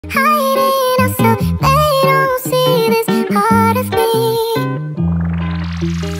hiding out so they don't see this part of me.